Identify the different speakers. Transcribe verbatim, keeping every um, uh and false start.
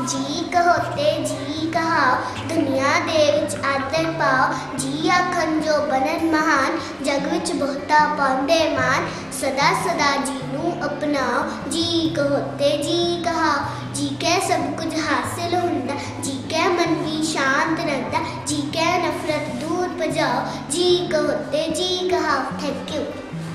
Speaker 1: जी कहो ते जी कहाओ दुनिया दे विच आदर पाओ जी आखन जो बनन महान जग विच बहुता पाउंदे मान सदा सदा जी नू अपनाओ जी कहो ते जी कहाओ जी कै सब कुछ हासिल हुंदा जी कै मन भी शांत रहता जी कै नफरत दूर भजाओ जी कहो ते जी कहाओ। Thank you.